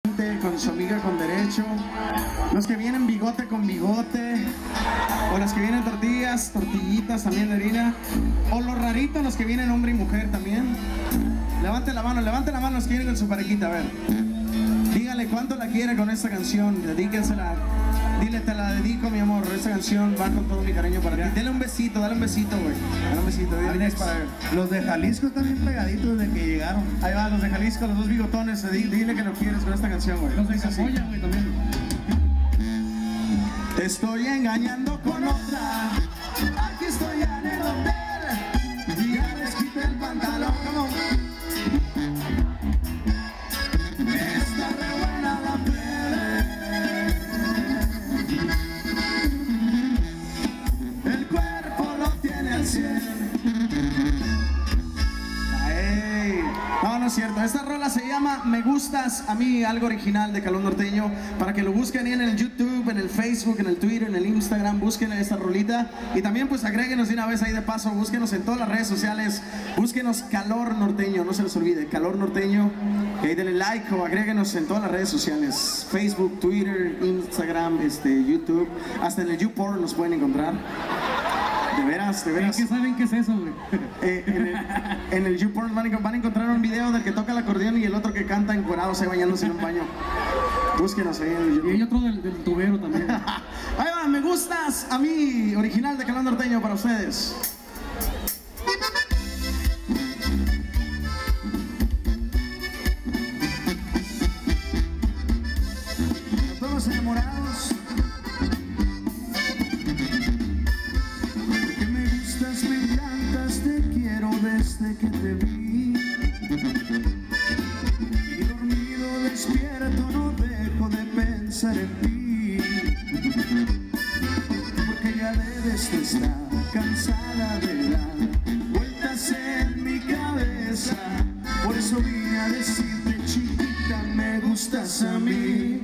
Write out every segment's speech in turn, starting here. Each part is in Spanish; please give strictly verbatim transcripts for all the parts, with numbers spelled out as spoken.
Con su amiga con derecho, los que vienen bigote con bigote, o los que vienen tortillas, tortillitas también de harina, o los raritos, los que vienen hombre y mujer también. Levante la mano, levante la mano los que vienen con su parejita, a ver. Dígale cuánto la quiere con esta canción, dedíquensela. Dile, te la dedico, mi amor, esta canción va con todo mi cariño para ti. Dale un besito, dale un besito, güey. Dale un besito, dile para ver. Los de Jalisco están bien pegaditos desde que llegaron. Ahí va, los de Jalisco, los dos bigotones, dile que lo quieres con esta canción, güey. Los de Capoya, güey, también. Te estoy engañando con otra. Aquí estoy en el hotel y ya les quité el pantalón. Come on. Está re buena la plebe. El cuerpo lo tiene al cien. No, no es cierto. Esta rola se llama Me Gustas a Mí, algo original de Calor Norteño. Para que lo busquen en el YouTube, en el Facebook, en el Twitter, en el Instagram. Busquen esta rolita. Y también pues agréguenos de una vez ahí de paso. Búsquenos en todas las redes sociales. Búsquenos Calor Norteño, no se les olvide, Calor Norteño. Y ahí denle like o agréguenos en todas las redes sociales. Facebook, Twitter, Instagram, este, YouTube. Hasta en el YouPorn nos pueden encontrar. De veras, de veras. ¿Qué saben qué es eso, güey? Eh, en el, en el YouPorn van, van a encontrar un video del que toca el acordeón y el otro que canta encuerados ahí bañándose en un baño. Búsquenos ahí en el YouTube. Y hay otro del, del tubero también. Ahí va, Me Gustas a Mí, original de Calor Norteño para ustedes. Todos enamorados. Desde que te vi y dormido despierto no dejo de pensar en ti, porque ya debes de estar cansada de dar vueltas en mi cabeza. Por eso vine a decirte, chiquita, me gustas a mí.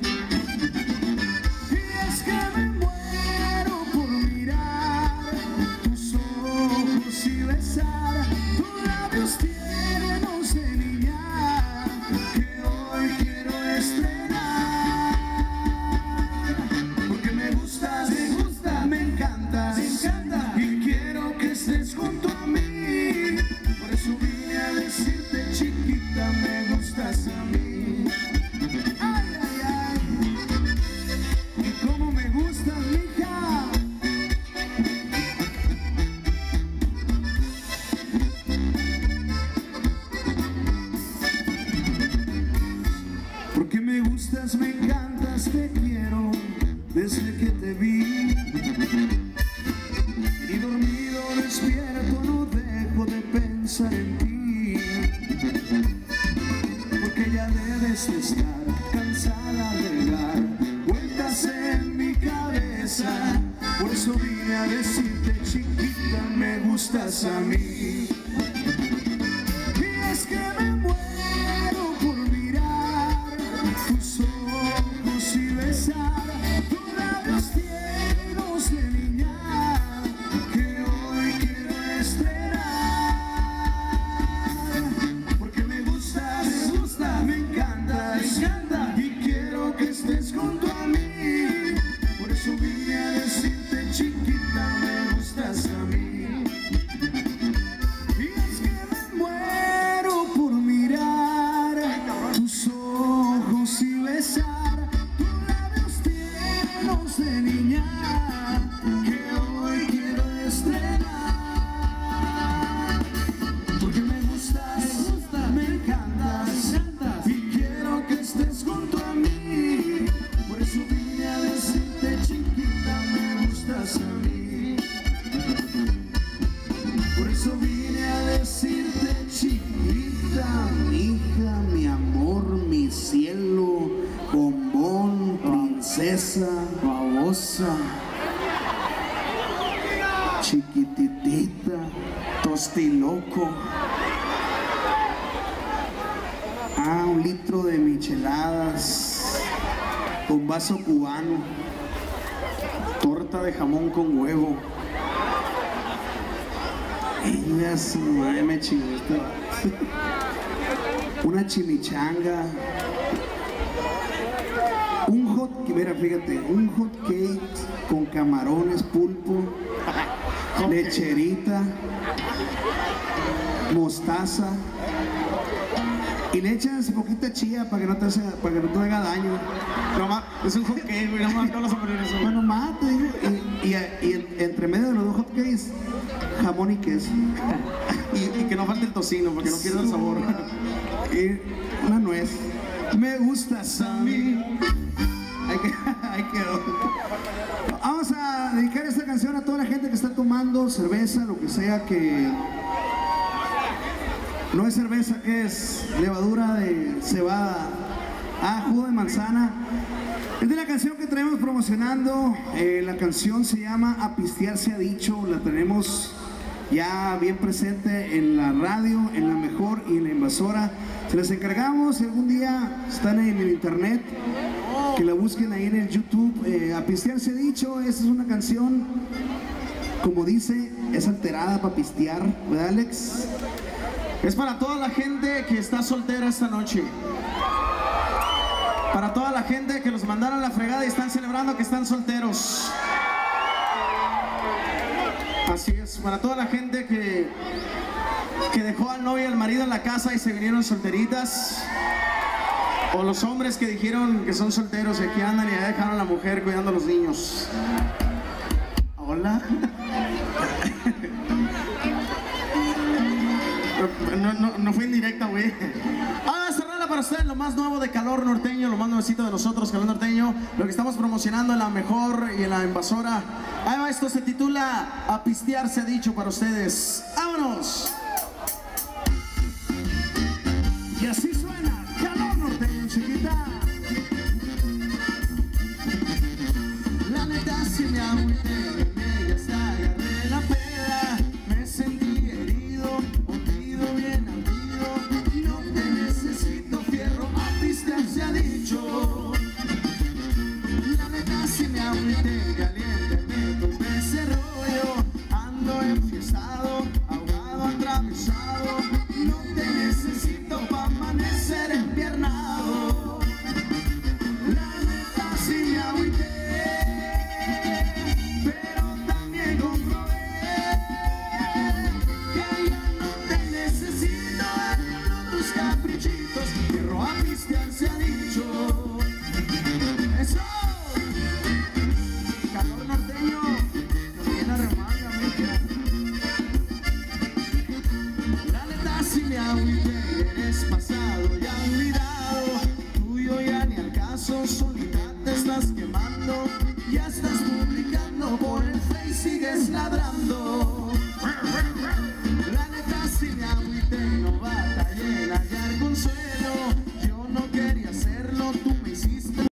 Y es que me muero por mirar tus ojos y besar tiernos de niña que hoy quiero estrenar, porque me gustas, me gusta, me encantas, me encanta y quiero que estés junto a mí. Por eso vine a decirte, chiquita, me gustas a mí. Ay, ay, ay, y cómo me gustas, mija. Porque me gustas, me encantas, te quiero desde que te vi. Y dormido despierto no dejo de pensar en ti, porque ya debes de estar cansada de dar vueltas en mi cabeza. Por eso vine a decirte, chiquita, me gustas a mí. Y es que me muero por mirar tus ojos y besar tus labios tiernos de niña que hoy quiero estrenar, porque me gustas, me gusta, me encanta, me encanta y quiero que estés junto a mí. Por eso vine a decirte, chiquita, me gustas a mí. Y es que me muero por mirar tus ojos y besar tus labios tiernos de niña que hoy quiero estrenar, porque me gustas, me gusta, me encantas, me encantas y quiero que estés junto a mí. Por eso vine a decirte, chiquita, me gustas a mí. Por eso vine a decirte, chiquita, mi hija, mi amor, mi cielo, bombón, princesa, babosa, chiquititita, tostiloco. Ah, un litro de micheladas con vaso cubano, torta de jamón con huevo. Ella su madre me chingó. Una chimichanga, Mira, fíjate, un hot cake con camarones, pulpo, lecherita, mostaza. Y le echas poquita chía para que no te, haga, para que no te haga daño. No más, es un hot cake, güey, no más, no vas a poner eso. Bueno, más, te digo. Y, y, y en, entre medio de los dos hot cakes, jamón y queso. Y, y que no falte el tocino, para que no pierda el sabor. Y una nuez. Me gustas a mí. Ahí quedó. Vamos a dedicar esta canción a toda la gente que está tomando cerveza, lo que sea que... No es cerveza, que es levadura de cebada. Ah, jugo de manzana. Esta es la canción que traemos promocionando. Eh, la canción se llama A Pistear Se Ha Dicho. La tenemos ya bien presente en la radio, en la mejor y en la invasora. Se les encargamos, si algún día están en el internet, que la busquen ahí en el YouTube. Eh, A Pistear Se Ha Dicho. Esta es una canción, como dice, es alterada para pistear, ¿verdad, Alex? Es para toda la gente que está soltera esta noche. Para toda la gente que los mandaron a la fregada y están celebrando que están solteros. Así es, para toda la gente que, que dejó al novio y al marido en la casa y se vinieron solteritas. O los hombres que dijeron que son solteros y aquí andan y ya dejaron a la mujer cuidando a los niños. Hola. No, no, no fue indirecta, güey. Ah, cerrarla para ustedes, lo más nuevo de Calor Norteño, lo más nuevecito de nosotros, Calor Norteño, lo que estamos promocionando en la mejor y en la invasora. Ahí va, esto se titula A Pistear Se Ha Dicho para ustedes. ¡Vámonos! Y así suena Calor Norteño, chiquita. La neta sí me agüité, ya hasta agarré la peda, me sentí herido, hundido, bien ardido, no te necesito fierro, a pistear se ha dicho. La neta sí me agüité, caliente, me tomé ese rollo, ando enfiestado, ahogado, atravesado, no te necesito pa' amanecer empiernado. La neta sí me agüité, pero también comprobé que ya no te necesito en tus caprichitos, fierro a pistear se ha dicho. Eso, Calor Norteño, nos viene a remanga, mija. La neta sí me agüité, eres pasado y olvidado, tuyo ya ni al caso, solita te estás quemando, ya estás publicando por el Face, sigues ladrando.